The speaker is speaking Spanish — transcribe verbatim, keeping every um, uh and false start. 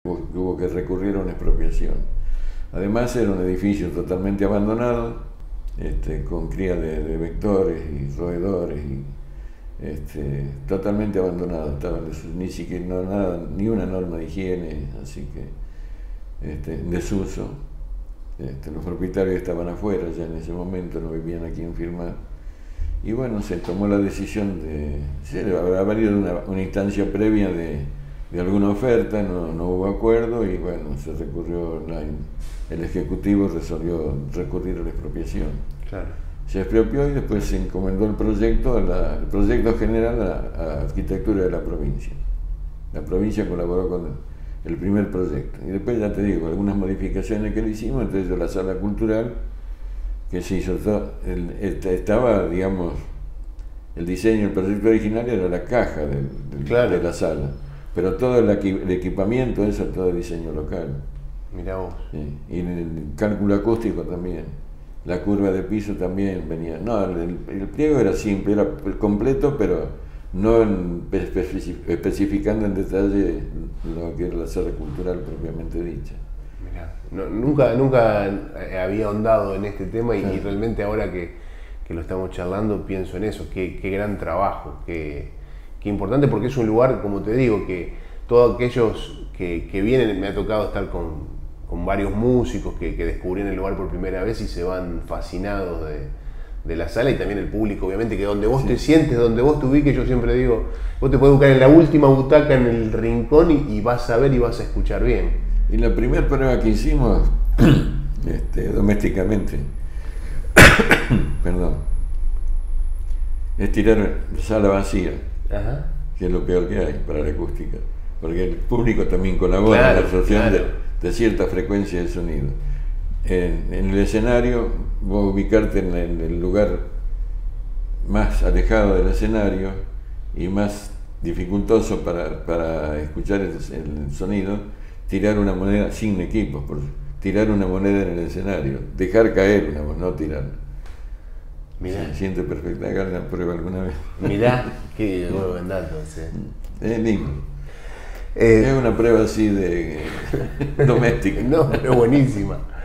hubo que recurrir a una expropiación. Además era un edificio totalmente abandonado, este, con cría de, de vectores y roedores, y, este, totalmente abandonado, estaba ni siquiera no, nada, ni una norma de higiene, así que este, en desuso. Este, los propietarios estaban afuera ya en ese momento, no vivían aquí en Firmat. Y bueno, se tomó la decisión de... Sí, habrá valido una, una instancia previa de, de alguna oferta, no, no hubo acuerdo y bueno, se recurrió, la, el Ejecutivo resolvió recurrir a la expropiación. Claro. Se expropió y después se encomendó el proyecto, a la, el proyecto general a, a Arquitectura de la provincia. La provincia colaboró con el, el primer proyecto. Y después, ya te digo, algunas modificaciones que le hicimos, entonces la sala cultural, que se hizo, el, estaba, digamos, el diseño, el proyecto original era la caja del, del, claro. de la sala, pero todo el, el equipamiento, eso todo diseño local. Mirá vos. Sí. Y el cálculo acústico también, la curva de piso también venía. No, el, el pliego era simple, era completo, pero no en, especificando en detalle lo que era la sala cultural propiamente dicha. No, nunca, nunca había ahondado en este tema y, sí. y realmente ahora que, que lo estamos charlando pienso en eso, qué, qué gran trabajo, qué, qué importante, porque es un lugar, como te digo, que todos aquellos que, que vienen, me ha tocado estar con, con varios músicos que, que descubrieron el lugar por primera vez y se van fascinados de, de la sala, y también el público, obviamente, que donde vos sí. te sientes, donde vos te ubiques, yo siempre digo, vos te podés buscar en la última butaca en el rincón y, y vas a ver y vas a escuchar bien. Y la primera prueba que hicimos este, domésticamente, perdón, es tirar sala vacía, Ajá. que es lo peor que hay para la acústica, porque el público también colabora claro, en la absorción claro. de, de cierta frecuencia de sonido. En, en el escenario, vos ubicarte en, en el lugar más alejado del escenario y más dificultoso para, para escuchar el, el sonido, tirar una moneda sin equipos, por tirar una moneda en el escenario, dejar caer una moneda, no tirar. Mirá. Se siente perfecto, hagan la prueba alguna vez. Mirá, qué buen dato. Sí. Es lindo. Eh, es una prueba así de doméstica. No, pero buenísima.